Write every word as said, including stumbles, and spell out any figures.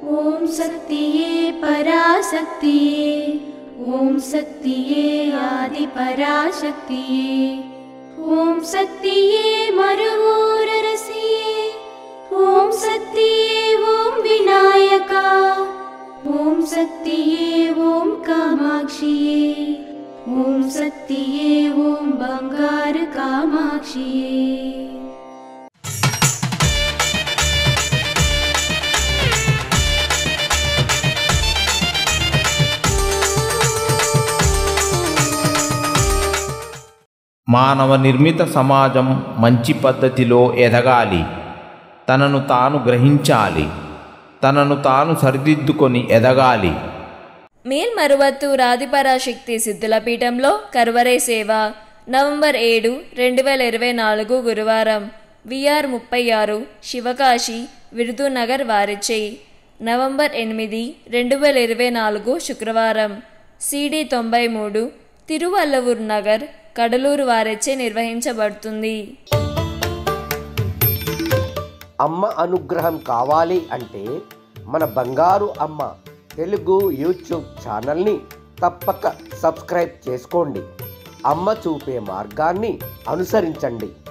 ओम शक्तिये पराशक्तिये, ओम शक्तिये आदि पराशक्तिये, ओम शक्तिये मरुवोररसिये, ओम शक्तिये ओम विनायका, ओम शक्तिये ओम कामाक्षिये, ओम शक्तिये ओम बंगार कामाक्षिये। మానవ నిర్మిత సమాజం మంచి పద్ధతిలో ఎదగాలి, తనను తాను గ్రహించాలి, తనను తాను సరిదిద్దుకొని ఎదగాలి. మేల్మరువత్తూర్ ఆదిపరాశక్తి సిద్ధుల పీఠంలో కరువరై సేవ నవంబర్ ఏడు రెండు వేల ఇరవై నాలుగు గురువారం విఆర్ ముప్పై ఆరు శివకాశి విరుదునగర్ వారిచే. నవంబర్ ఎనిమిది రెండు వేల ఇరవై నాలుగు శుక్రవారం సిడి తొంభై మూడు తిరువల్లవూర్ నగర్ కడలూరు వారిచే నిర్వహించబడుతుంది. అమ్మ అనుగ్రహం కావాలి అంటే మన బంగారు అమ్మ తెలుగు యూట్యూబ్ ఛానల్ని తప్పక సబ్స్క్రైబ్ చేసుకోండి. అమ్మ చూపే మార్గాన్ని అనుసరించండి.